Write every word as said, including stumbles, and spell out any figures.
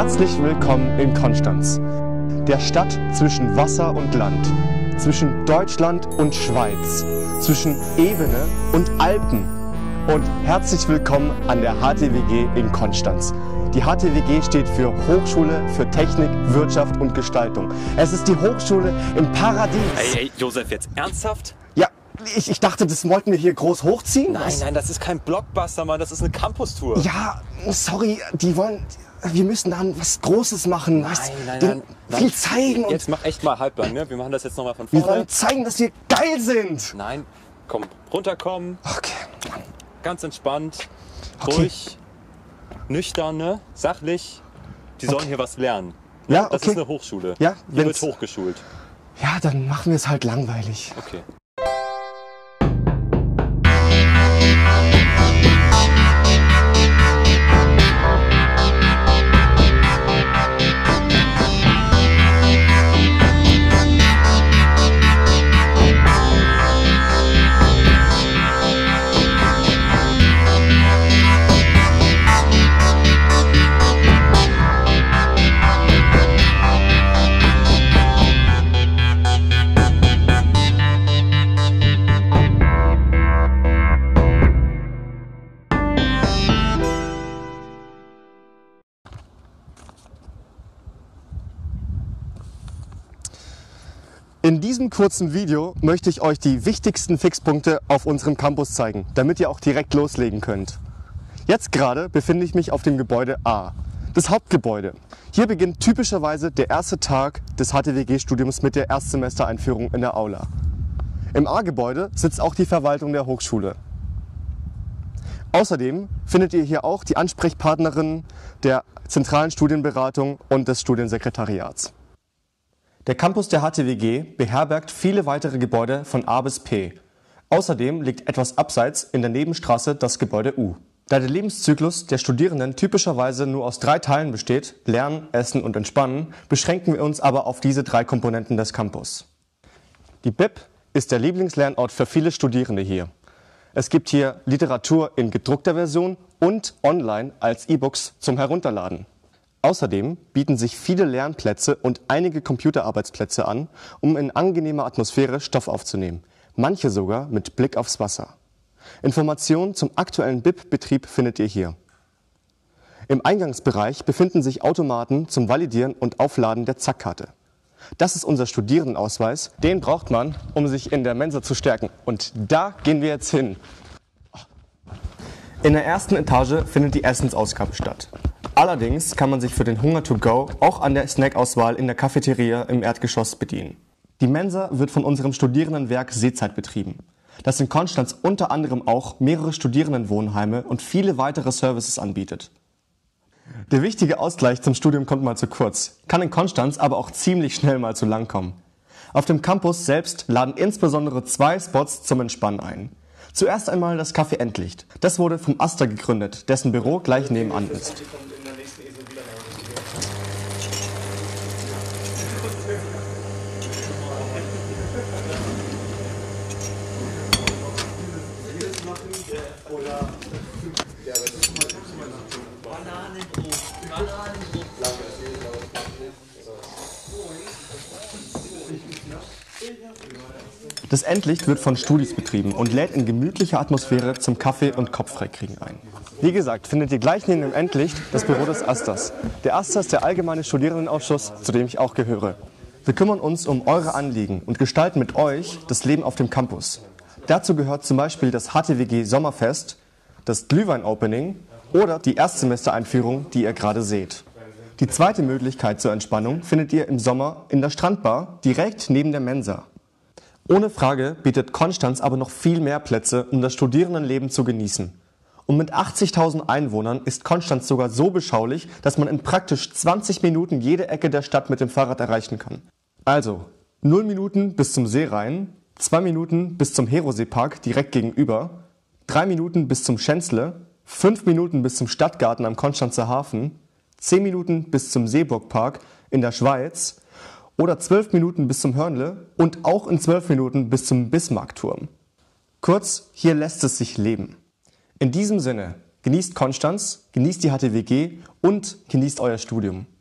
Herzlich willkommen in Konstanz, der Stadt zwischen Wasser und Land, zwischen Deutschland und Schweiz, zwischen Ebene und Alpen. Und herzlich willkommen an der H T W G in Konstanz. Die H T W G steht für Hochschule für Technik, Wirtschaft und Gestaltung. Es ist die Hochschule im Paradies. Hey, hey, Josef, jetzt ernsthaft? Ja, ich, ich dachte, das wollten wir hier groß hochziehen. Nein, Was? nein, das ist kein Blockbuster, Mann, das ist eine Campus-Tour. Ja, sorry, die wollen, wir müssen dann was Großes machen. Nein, was, nein, denen nein, viel nein. zeigen. Und Jetzt mach echt mal halblang, ne? Wir machen das jetzt nochmal von wir vorne. wollen zeigen, dass wir geil sind. Nein, komm, runterkommen, Okay. ganz entspannt, Okay. ruhig, nüchtern, ne? Sachlich. Die sollen Okay. hier was lernen. Ne? Ja, Das okay. ist eine Hochschule. Ja, hier wird wenn's- hochgeschult. Ja, dann machen wir es halt langweilig. Okay. In diesem kurzen Video möchte ich euch die wichtigsten Fixpunkte auf unserem Campus zeigen, damit ihr auch direkt loslegen könnt. Jetzt gerade befinde ich mich auf dem Gebäude A, das Hauptgebäude. Hier beginnt typischerweise der erste Tag des H T W G-Studiums mit der Erstsemestereinführung in der Aula. Im A-Gebäude sitzt auch die Verwaltung der Hochschule. Außerdem findet ihr hier auch die Ansprechpartnerin der zentralen Studienberatung und des Studiensekretariats. Der Campus der H T W G beherbergt viele weitere Gebäude von A bis P. Außerdem liegt etwas abseits in der Nebenstraße das Gebäude U. Da der Lebenszyklus der Studierenden typischerweise nur aus drei Teilen besteht, Lernen, Essen und Entspannen, beschränken wir uns aber auf diese drei Komponenten des Campus. Die B I P ist der Lieblingslernort für viele Studierende hier. Es gibt hier Literatur in gedruckter Version und online als E-Books zum Herunterladen. Außerdem bieten sich viele Lernplätze und einige Computerarbeitsplätze an, um in angenehmer Atmosphäre Stoff aufzunehmen, manche sogar mit Blick aufs Wasser. Informationen zum aktuellen B I P-Betrieb findet ihr hier. Im Eingangsbereich befinden sich Automaten zum Validieren und Aufladen der Zack-Karte. Das ist unser Studierendenausweis, den braucht man, um sich in der Mensa zu stärken. Und da gehen wir jetzt hin. In der ersten Etage findet die Essensausgabe statt. Allerdings kann man sich für den Hunger to go auch an der Snackauswahl in der Cafeteria im Erdgeschoss bedienen. Die Mensa wird von unserem Studierendenwerk Seezeit betrieben, das in Konstanz unter anderem auch mehrere Studierendenwohnheime und viele weitere Services anbietet. Der wichtige Ausgleich zum Studium kommt mal zu kurz, kann in Konstanz aber auch ziemlich schnell mal zu lang kommen. Auf dem Campus selbst laden insbesondere zwei Spots zum Entspannen ein. Zuerst einmal das Café Endlicht. Das wurde vom Aster gegründet, dessen Büro gleich nebenan ist. Das Endlicht wird von Studis betrieben und lädt in gemütlicher Atmosphäre zum Kaffee und Kopffreikriegen ein. Wie gesagt, findet ihr gleich neben dem Endlicht das Büro des Asters. Der Aster ist der allgemeine Studierendenausschuss, zu dem ich auch gehöre. Wir kümmern uns um eure Anliegen und gestalten mit euch das Leben auf dem Campus. Dazu gehört zum Beispiel das H T W G Sommerfest, das Glühwein-Opening oder die Erstsemestereinführung, die ihr gerade seht. Die zweite Möglichkeit zur Entspannung findet ihr im Sommer in der Strandbar direkt neben der Mensa. Ohne Frage bietet Konstanz aber noch viel mehr Plätze, um das Studierendenleben zu genießen. Und mit achtzigtausend Einwohnern ist Konstanz sogar so beschaulich, dass man in praktisch zwanzig Minuten jede Ecke der Stadt mit dem Fahrrad erreichen kann. Also, null Minuten bis zum Seerhein, zwei Minuten bis zum Herosee-Park direkt gegenüber, drei Minuten bis zum Schänzle, fünf Minuten bis zum Stadtgarten am Konstanzer Hafen, zehn Minuten bis zum Seeburgpark in der Schweiz oder zwölf Minuten bis zum Hörnle und auch in zwölf Minuten bis zum Bismarckturm. Kurz, hier lässt es sich leben. In diesem Sinne, genießt Konstanz, genießt die H T W G und genießt euer Studium.